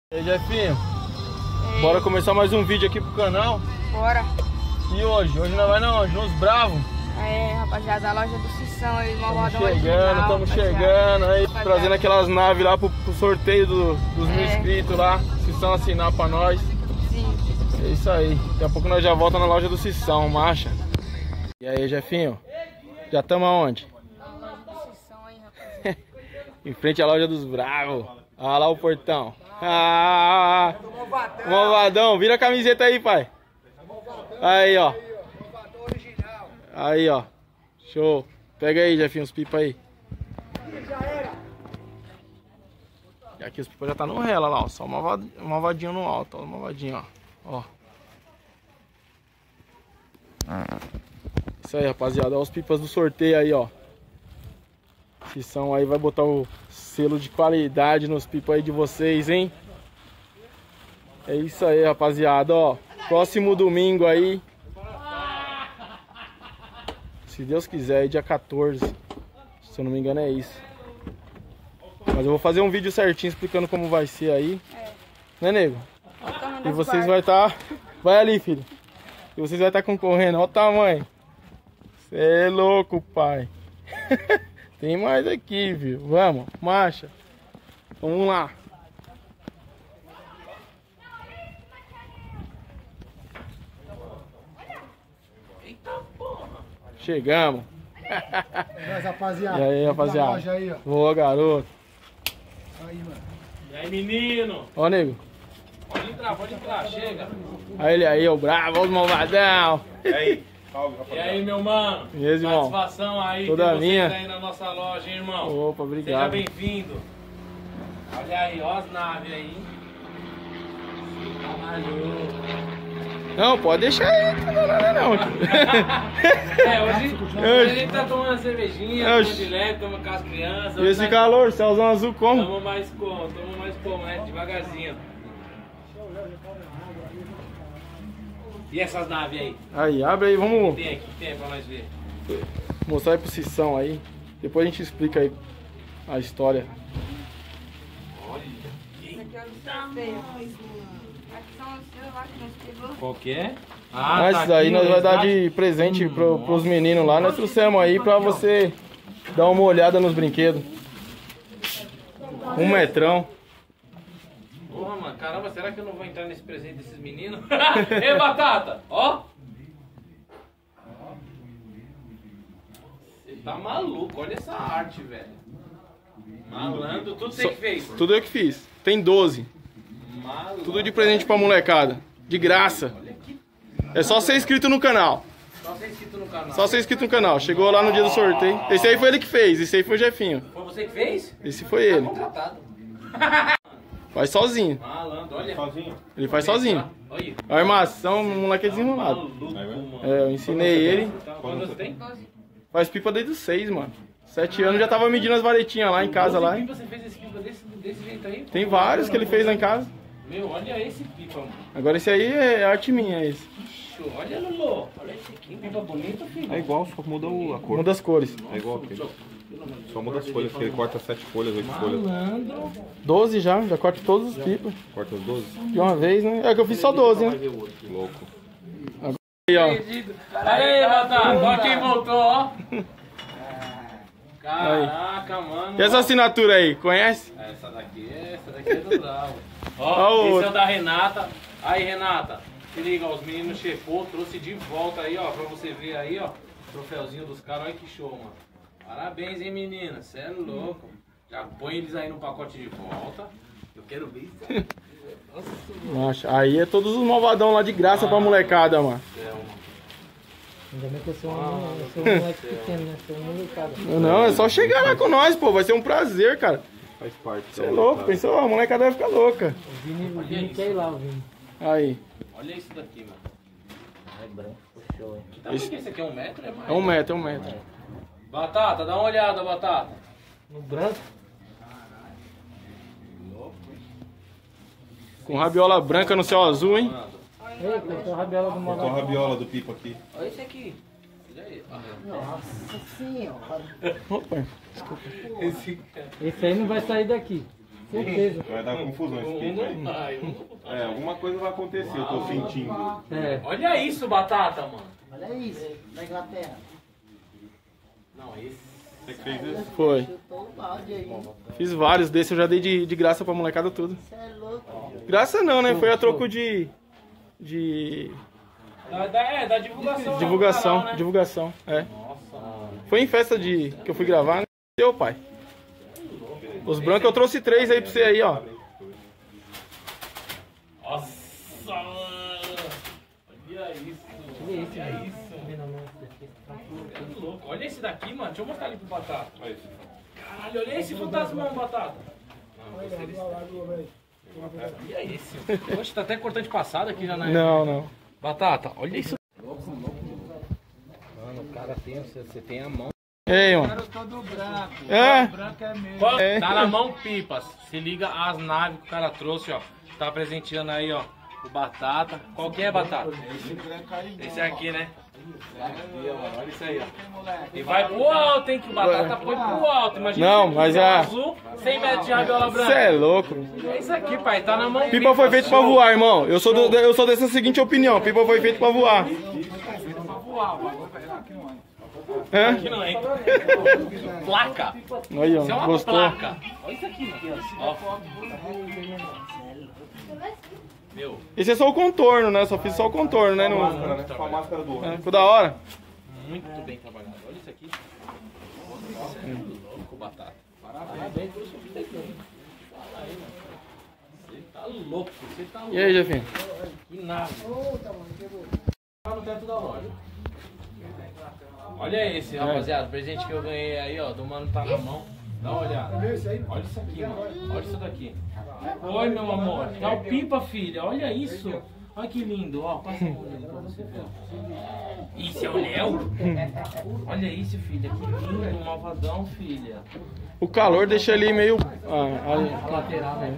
E aí, Jefinho? Bora começar mais um vídeo aqui pro canal? Bora. E hoje? Hoje nós vai na onde? Nos Bravos? É, rapaziada, a loja do Cissão aí, Estamos chegando aí, trazendo aquelas naves lá pro sorteio dos 1000 inscritos lá. Cissão assinar pra nós. Sim. É isso aí. Daqui a pouco nós já volta na loja do Cissão, marcha. E aí, Jefinho? Já estamos aonde? Em frente à loja dos Bravos. Olha lá o portão. Ah, malvadão, vira a camiseta aí, pai. Aí, ó. Aí, ó. Show. Pega aí, Jefinho, os pipas aí. E aqui os pipas já tá no rela lá, ó. Só o malvadinho no alto, ó. O malvadinho, ó. Isso aí, rapaziada. Olha os pipas do sorteio aí, ó. Cissão aí vai botar o selo de qualidade nos pipas aí de vocês, hein? É isso aí, rapaziada, ó. Próximo domingo aí, se Deus quiser, dia 14. Se eu não me engano é isso. Mas eu vou fazer um vídeo certinho explicando como vai ser aí. Né, nego? E vocês vai estar... Vai ali, filho. E vocês vai estar concorrendo. Olha o tamanho. Cê é louco, pai. Tem mais aqui, viu? Vamos, marcha. Vamos lá. Chegamos. Mas, rapaziada. E aí, rapaziada? Loja aí, ó. Boa, garoto. Aí, mano. E aí, menino? Ó, nego. Pode entrar, chega. Aí ele aí, o bravo, ó, os malvadão. E aí? E aí, meu mano? Beleza, irmão? Satisfação aí Toda ter vocês minha. aí na nossa loja, hein, irmão? Opa, obrigado. Seja bem-vindo. Olha aí, ó as naves aí. Tá maluco. Não, pode deixar aí, não dá nada não. Hoje a gente tá tomando cervejinha, tomando Oxi. de leve, tomando com as crianças. E esse calor, céuzão azul como? Tamo mais como, né? Devagarzinho. E essas naves aí? Aí, abre aí, vamos Que tem pra nós ver? mostrar aí pro Cissão aí. Depois a gente explica aí a história. Qual que é? Mas tá daí aqui, nós ó, vai dar resgate. de presente pros meninos lá. Nós trouxemos aí pra você dar uma olhada nos brinquedos. 1 metrão. Porra, mano, caramba, será que eu não vou entrar nesse presente desses meninos? Ei, Batata, ó! Você tá maluco, olha essa arte, velho. Malandro, tudo você que fez. Tudo eu que fiz. Tem 12. Malandro. Tudo de presente pra molecada. De graça. É só ser inscrito no canal. Só ser inscrito no canal. Só ser inscrito no canal. Chegou lá no dia do sorteio. Esse aí foi ele que fez. Esse aí foi o Jefinho. Foi você que fez? Esse foi ele. Contratado. Faz sozinho. Malandro, olha. Sozinho? Ele faz sozinho. Olha. A armação, o moleque é desenrolado. Maluco, mano. É, eu ensinei ele. Quantos você tem? Faz pipa desde os 6, mano. 7 anos já tava medindo as varetinhas lá em casa lá. Que pipa você fez esse pipa desse jeito aí? Tem vários que ele fez lá em casa. Meu, olha esse pipa, mano. Agora esse aí é arte minha, esse. Show. Olha, Lulu. Olha esse aqui. Pipa bonito, filho. É igual, só muda a cor. Uma das cores. É igual aquele. Só muda as folhas, porque ele corta 7 folhas, 8 folhas. Malandro. 12 já corto todos os pipas. Corta as 12? De uma vez, né? É que eu fiz só 12, né? Louco. Aí, ó. Aí, Batata. Ó quem voltou, ó. Caraca, mano. E essa assinatura aí, conhece? Essa daqui é do Bravo. Ó, Ó, esse outro. é o da Renata. Aí, Renata, se liga, ó, os meninos chefou, trouxe de volta aí, ó, pra você ver aí, ó, o troféuzinho dos caras. Olha que show, mano. Parabéns, hein, menina, cê é louco. Já põe eles aí no pacote de volta. Eu quero ver isso. Nossa, aí é todos os malvadão lá de graça pra molecada, mano. Ainda bem que eu sou um moleque pequeno, né? Sou um molecada. Não, é só chegar lá com nós, pô. Vai ser um prazer, cara. Faz parte. Você é louco, pensou? A molecada vai ficar louca. O Vini quer ir lá, o Vini. Aí, Olha isso daqui, mano. É branco, show, hein? Que tamanho que esse aqui é 1 metro? É mais? é 1 metro, é 1 metro. Batata, dá uma olhada, Batata. No branco? Com rabiola branca no céu azul, hein? Ei, cortou a rabiola do Cortou a Monarca. rabiola do pipa aqui. Olha esse aqui. Olha aí. Nossa senhora. Opa. Esse cara. Esse aí não vai sair daqui. Certeza. Vai dar confusão esse pipa aí. É, alguma coisa vai acontecer, eu tô sentindo. É. Olha isso, Batata, mano. Olha isso, da Inglaterra. Não, esse. Você que fez isso? Foi. Chutou o balde aí. Fiz vários desses, eu já dei de graça pra molecada tudo. Você é louco. Graça não, né? Foi a troco de Da divulgação. divulgação. do canal, né? Divulgação, é. Nossa, mano. Foi em festa que eu fui gravar, né? Seu pai. Os brancos eu trouxe 3 aí pra você aí, ó. Nossa, mano. Olha isso. Olha isso. É louco. Olha esse daqui, mano. Deixa eu mostrar ali pro Batata. Olha isso. Caralho, olha esse fantasmão, Batata. Não, gostei desse. Olha esse. Poxa, tá até cortante passado aqui já, né? Não. Batata, olha isso. Mano, o cara tem, você tem a mão. Ei, mano. Todo branco. É? Branco é meu. É. Tá na mão pipas. Se liga as naves que o cara trouxe, ó. Tá presenteando aí, ó. O Batata. Qual que é, Batata? Esse aqui, né? Olha isso aí, ó. E vai pro alto, hein? Que o Batata foi pro alto. Imagina. Não, você mas com é- azul, 100 metros de rabiola Você branca. é louco. É isso aqui, pai. Tá na mão Pipa foi feito pra show. voar, irmão. Eu sou dessa seguinte opinião. Pipa foi feito pra voar. É? Aqui não entra. Placa. Aí, Isso é ó. uma Gostou? placa. Olha isso aqui, ó. Meu, Esse é só o contorno, né? Só fiz só o contorno, né? Com a No... máscara, né? Com a máscara do outro. É, ficou da hora. muito bem trabalhado. Olha isso aqui. Nossa, é louco, Batata. Parabéns pelo seu vídeo aqui. Fala aí, mano. Você tá louco, você tá louco. E aí, Jefinho? Que nada. Tá no teto da loja. Olha esse, rapaziada. Presente que eu ganhei aí, ó. Do mano tá na mão. Dá uma olhada. Olha isso aqui, mano. Olha isso daqui. Oi, meu amor. Tá o pipa, filha. Olha isso. Olha que lindo, ó. Passa a mão nele pra você ver. Isso é o Léo? Olha isso, filha. Que lindo, malvadão, filha. O calor deixa ele meio... A lateral, né?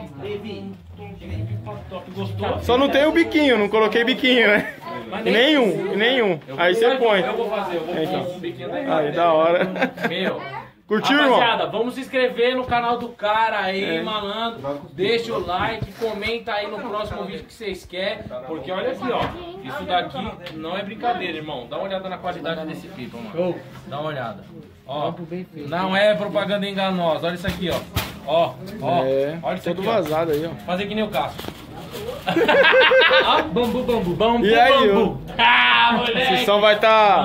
Top, gostou? Só não tem o biquinho, não coloquei biquinho, né? Mas E nenhum. Aí você põe. Eu vou fazer, eu vou Então. pôr um biquinho daí. Aí, da hora. Meu. Curtiu, irmão? Rapaziada, vamos se inscrever no canal do cara aí, malandro. Deixa o like, comenta aí no próximo vídeo que vocês querem. Porque olha aqui, ó. Isso daqui não é brincadeira, irmão. Dá uma olhada na qualidade desse pipa, mano. Dá uma olhada. Ó, não é propaganda enganosa. Olha isso aqui, ó. Ó, É, olha isso todo aqui, ó. vazado aí, ó. Fazer que nem o Cássio. Ó, bambu. E aí, bambu. Ah, moleque. Cissão vai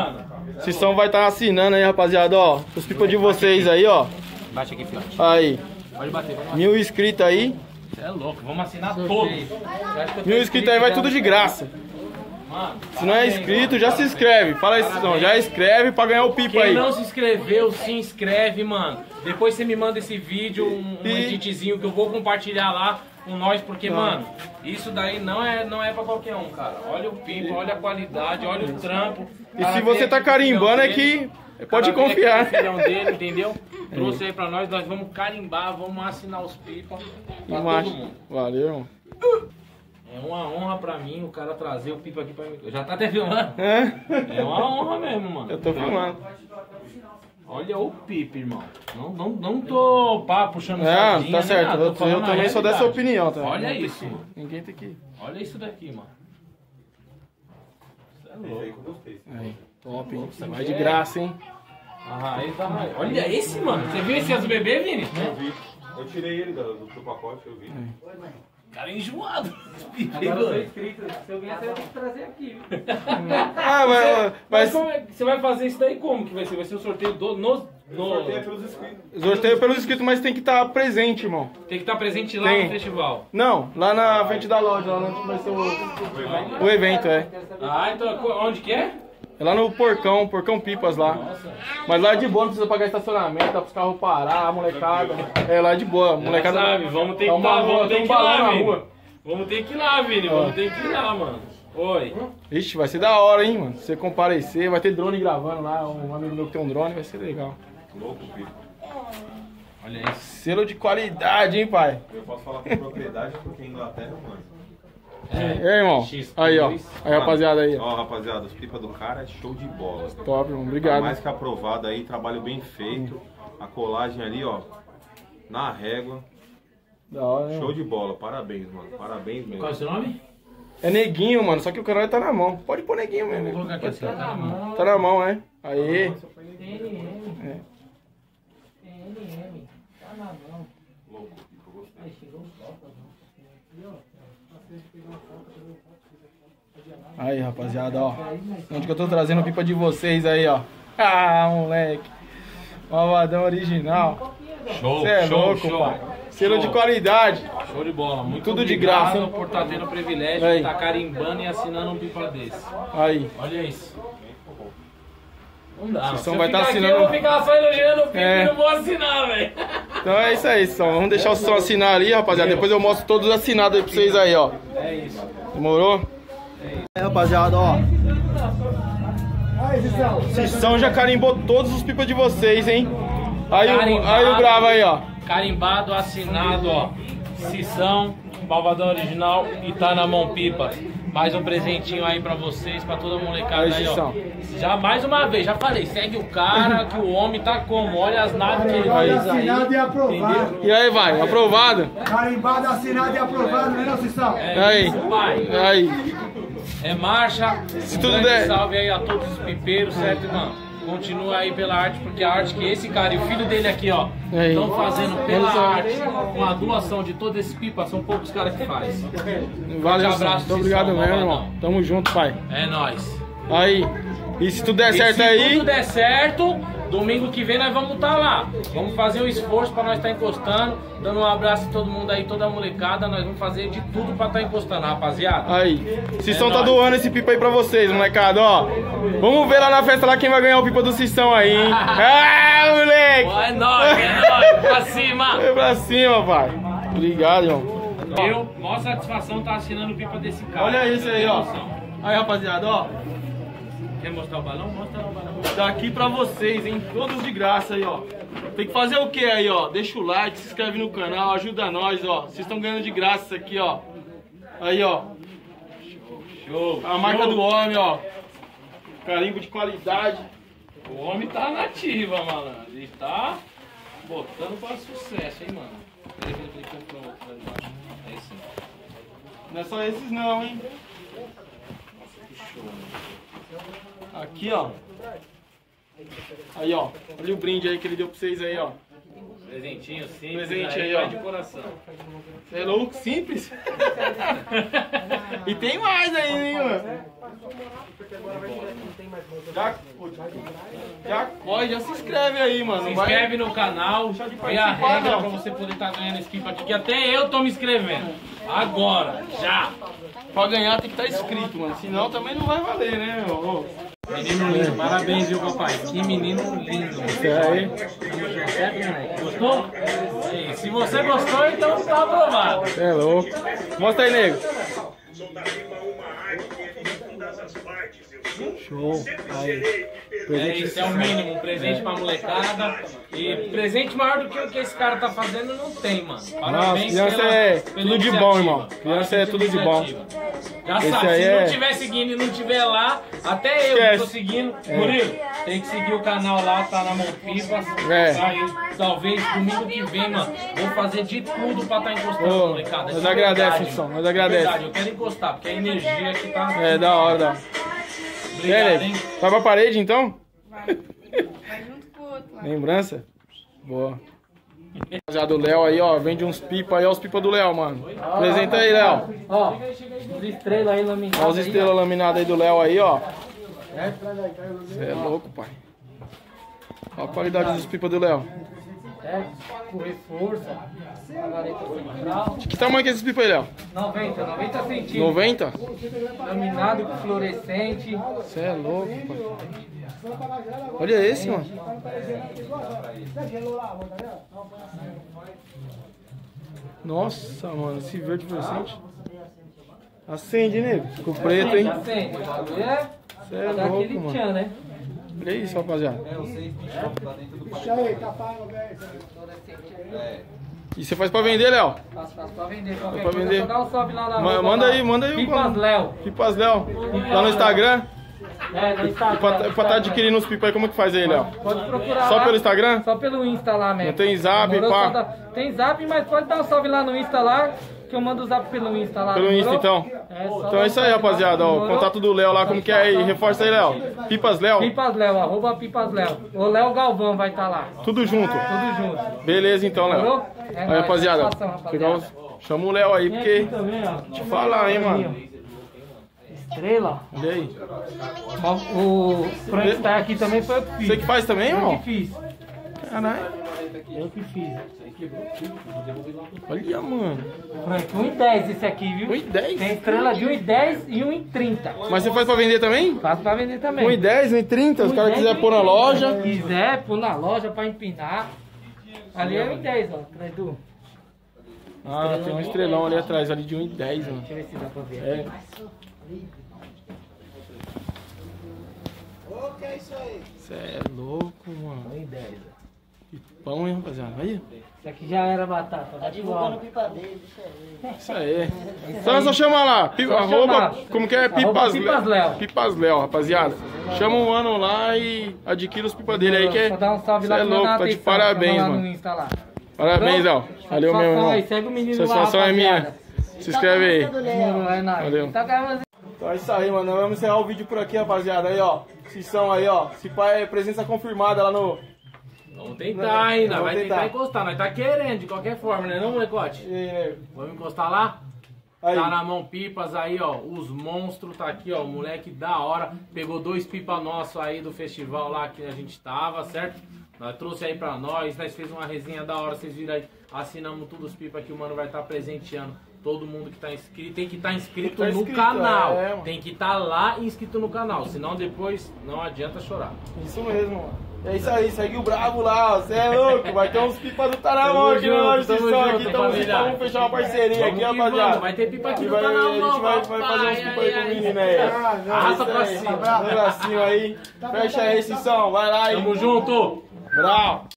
tá assinando aí, rapaziada, ó. Os pipas de vocês aí, ó. Bate aqui, filhote. Aí, Pode bater, vamos lá. 1000 inscritos aí. Você é louco, vamos assinar todos. 1000 inscritos aí vai tudo de graça. Mano, Se não é inscrito, já se inscreve. Fala aí, Cissão, já inscreve pra ganhar o pipa quem aí. não se inscreveu, se inscreve, mano. Depois você me manda esse vídeo, um E- editzinho que eu vou compartilhar lá com nós, porque, mano, isso daí não é pra qualquer um, cara. Olha o pipa, olha a qualidade, olha o trampo. E se você tá carimbando é que pode confiar. Filhão dele, entendeu? Trouxe aí pra nós vamos carimbar, vamos assinar os pipa pra todo Macho. mundo. Valeu, irmão. É uma honra pra mim o cara trazer o pipa aqui pra mim. Já tá até filmando? É? É uma honra mesmo, mano. Eu tô filmando. Olha o pipa, irmão. Não tô puxando Não, sardinha, tá nem certo. nada, tô Eu falando a também sou dessa realidade. opinião, tá? Olha isso, mano. Ninguém tem que... Olha isso daqui, mano. Isso é Esse aí louco. que eu gostei. Aí, top, hein? Vai de graça, hein? Ah, aí tá mais. Olha esse, mano. Você viu esse azul bebê, Vini? Eu vi. Eu tirei ele do pacote, eu vi. Cara enjoado. Agora eu sou inscrito. Se eu ganhar, você vai ter que trazer aqui, viu? Ah, Mas mas como é- você vai fazer isso daí como que vai ser? Vai ser o sorteio Sorteio pelos inscritos. sorteio pelos inscritos, mas tem que estar presente, irmão. Tem que estar presente lá Tem. no festival. Não, lá na frente da loja, lá onde vai ser o evento, é. Ah, então onde que é? É lá no Porcão Pipas lá. Mas lá é de boa, não precisa pagar estacionamento, dá pros carros parar, a molecada. É lá é de boa, a molecada. Sabe, vamos ter que Tá ir lá, vamos ter tem que ir balão lá, na Vini. rua. Vamos ter que ir lá, Vini. Vamos ter que ir lá, mano. Oi. Ixi, vai ser da hora, hein, mano. Você comparecer, vai ter drone gravando lá, um amigo meu que tem um drone, vai ser legal. Louco, pipa. Olha isso. Selo de qualidade, hein, pai. Eu posso falar com propriedade porque em Inglaterra, mano. E aí, irmão? X2. Aí, ó. Aí, rapaziada, aí, ó. Ó, rapaziada, os pipa do cara é show de bola. Top, irmão. Tá Obrigado. mais que aprovado aí, trabalho bem feito. A colagem ali, ó, na régua. Da hora, né? Show de bola, parabéns, mano. Parabéns mesmo. Qual é o seu nome? É neguinho, mano, só que o canal tá na mão. Pode pôr neguinho mesmo. Vou colocar aqui assim, tá na mão. Tá na mão, é? Aí. TNM. É. TNM. Tá na mão. Louco, eu gostei. Aí chegou o sol, Aí, rapaziada, ó. Onde que eu tô trazendo pipa de vocês aí, ó. Ah, moleque. Malvadão original. Show, Você é show, louco, show. pai. Selo de qualidade. Show de bola. Muito Tudo de obrigado graça, hein? por estar tendo o privilégio Aí. de estar carimbando e assinando um pipa desse. Aí. Olha isso. Não dá. Vocês Se eu vai ficar tá aqui, assinando- eu vou ficar só elogiando o pipa É. e não vou assinar, velho. Então é isso aí, Sissão. Vamos deixar o Sissão assinar ali, rapaziada. Depois eu mostro todos assinados aí pra vocês aí, ó. É isso. Demorou? Aí, rapaziada, ó. Sissão já carimbou todos os pipas de vocês, hein? Aí o bravo aí, ó. Carimbado, assinado, ó. Cissão, Malvadão Original e tá na mão pipa. Mais um presentinho aí pra vocês, pra toda a molecada Aí, aí, ó. Cissão. Já mais uma vez, já falei, segue o cara, que o homem tá como? Olha as naves que ele Aí. fez aí. Assinado e aprovado. E aí, vai, aprovado? Carimbado, assinado e aprovado, não é, Cissão? Aí. Isso, pai. Aí. É marcha. Se tudo grande der. salve aí a todos os pipeiros, certo, irmão? Continua aí pela arte, porque a arte que esse cara e o filho dele aqui, ó, Aí. estão fazendo pela Eles são- arte, com a doação de todos esses pipas, são poucos caras que fazem. Valeu, abraço, Sissão. Muito obrigado Cissão, mesmo, Malvadão. irmão. Tamo junto, pai. É nóis. Aí. E se tudo der E certo se aí. tudo der certo, domingo que vem nós vamos estar lá. Vamos fazer um esforço pra nós estar encostando, dando um abraço a todo mundo aí, toda a molecada. Nós vamos fazer de tudo pra estar encostando, rapaziada. Aí. Sissão tá nóis. doando esse pipa aí pra vocês, molecada, ó. Vamos ver lá na festa lá quem vai ganhar o pipa do Sissão aí, hein? Ah, moleque! Ó, é nóis, pra cima. Vai pra cima, pai. Obrigado, irmão. Eu, maior satisfação tá assinando o pipa desse cara. Olha isso aí, ó. Tem noção. Aí, rapaziada, ó. Quer mostrar o balão? Mostra o balão. Daqui pra vocês, hein? Todos de graça aí, ó. Tem que fazer o que aí, ó? Deixa o like, se inscreve no canal, ajuda nós, ó. Vocês estão ganhando de graça isso aqui, ó. Aí, ó. Show. A marca do homem, ó. Carimbo de qualidade. O homem tá nativa, malandro. Ele tá botando pra sucesso, hein, mano. Peraí que ele comprou outro lá embaixo. É esse. Não é só esses não, hein? Aqui, ó. Aí, ó. Olha o brinde aí que ele deu pra vocês aí, ó. Presentinho simples. Presente aí, ó. vai de coração. Você é louco? Simples. E tem mais aí, hein, mano? Já corre, já se inscreve aí, mano. Se Não vai- inscreve no canal, de vê a participar, regra não. pra você poder estar ganhando esse pipa aqui, que até eu tô me inscrevendo. Agora, já. Pra ganhar tem que estar inscrito, mano. Senão também não vai valer, né, meu? Menino lindo, parabéns, viu, papai? Que menino lindo. aí. Gostou? Aí, se você gostou, então tá aprovado. Você é louco. Mostra aí, nego. Show. Aí. É isso, é o mínimo, um presente pra molecada. E presente maior do que o que esse cara tá fazendo não tem, mano. Parabéns. Nossa, criança é tudo de bom, irmão. Criança é tudo de bom. Já Esse sabe, aí se é- não tiver seguindo e não tiver lá, até eu Esquece. que tô seguindo. Murilo, tem que seguir o canal lá, tá na mão pipa. É. Aí, talvez domingo que vem, mano, vou fazer de tudo pra estar encostando, Ô, molecada. nós De agradece, verdade, Edson, nós de agradece. verdade, eu quero encostar, porque a energia aqui tá. É, da hora, da hora. Obrigado, nego? hein? Vai pra parede, então? Vai junto com o outro lá. Lembrança? Boa. Já do Léo aí, ó. Vende uns pipa aí, ó. Os pipa do Léo, mano. Apresenta aí, Léo. Ó, os estrelas aí laminadas. Ó os estrelas laminadas aí do Léo aí, ó. Você é louco, pai. Ó a qualidade dos pipa do Léo. É, com reforço. A vareta central. De que tamanho que é esses pipa aí, Léo? 90 centímetros. 90? Laminado com fluorescente. Você é louco, pai. Olha esse, mano. Nossa, mano, esse verde fluorescente. Acende, nego. Ficou preto, hein? Acende. O bagulho é Você é dar aquele louco, mano. tchan, né? Olha isso, rapaziada. E você faz pra vender, Léo? Faço pra vender. Qualquer pra coisa, vender. só dá um salve lá na Manda aí o Pipas Léo. Pipas Léo. Lá no Instagram. No Instagram. Pra tá adquirindo os pipa aí, como que faz aí, Léo? Pode procurar Só lá. pelo Instagram? Só pelo Insta lá mesmo. Não tem zap, Demorou? pá? Só tem zap, mas pode dar um salve lá no Insta lá, que eu mando o zap pelo Insta lá. Pelo Insta, demorou? então? Só Então é isso aí, rapaziada. Ó, o demorou? contato do Léo lá, como que é aí? Reforça aí, Léo. Pipas Léo. Pipas Léo, @, o Léo Galvão vai estar lá. Tudo junto. Tudo junto. Beleza, então, Léo. Demorou? Aí, nóis, rapaziada. satisfação, Pegar os... Chama o Léo aí, Tem porque... aqui também, ó. Te falar, hein, mano. Estrela. Olha aí. O Frankenstein aqui também foi eu que fiz. Você que faz também, Eu irmão? que fiz. Caralho. Eu que fiz. Olha, mano. Frank, 1,10 esse aqui, viu? 1,10? Tem estrela de 1,10 e 1,30. Mas você faz pra vender também? Faço pra vender também. 1,10, 1,30? Os caras quiserem pôr na loja. Se quiser, pôr na loja pra empinar. Ali é 1,10, ó, atrás do... Ah, tem um estrelão ali atrás, ali de 1,10, mano. Deixa eu ver se dá pra ver. É. Cê é louco, mano. 1,10. Pão, hein, rapaziada? Aí. Isso aqui já era batata. Tá divulgando pipa dele, Isso aí. Então é só chamar lá. Arroba, como que é? Pipas Léo. Pipas Léo, rapaziada. Chama um mano lá e adquira os pipas dele aí, que é. Só dá um salve lá Cê é que eu vou louco, dar tá de atenção, parabéns, chama lá mano. no Insta lá. Parabéns, Léo. Valeu mesmo, Satisfação aí, irmão. segue o menino lá, Satisfação é minha. rapaziada. Se inscreve aí. Demorou, é nóis. Valeu. Tá gravando. Então é isso aí, mano. Nós vamos encerrar o vídeo por aqui, rapaziada. Aí, ó. Sessão aí, ó. Se pai é presença confirmada lá no. Vamos tentar ainda, Vamos vai tentar tentar. encostar. Nós tá querendo de qualquer forma, né não, molecote? E aí, nego? Vamos encostar lá? Aí. Tá na mão pipas aí, ó. Os monstros tá aqui, ó. Moleque da hora. Pegou 2 pipas nossos aí do festival lá que a gente tava, certo? Nós trouxe aí pra nós fez uma resenha da hora, vocês viram aí. Assinamos todos os pipas que o mano vai estar presenteando. Todo mundo que tá inscrito tem que estar inscrito Tem que tá no inscrito, canal. é, mano. Tem que estar lá inscrito no canal. Senão depois não adianta chorar. Isso mesmo, mano. É isso aí, segue o Bravo lá, você é louco. Vai ter uns pipas do Taramão Tamo aqui na junto, nossa tamo sessão junto, aqui. Então família. vamos fechar uma parceria aqui, Vamos que rapaziada. vamos, vai ter pipa aqui E no vai- canal, A gente não, vai papai. fazer uns pipa aí pro menino aí. Arrasta pra cima. Um bracinho aí. Fecha aí, Sissão. Vai lá aí. Tamo junto. Bravo.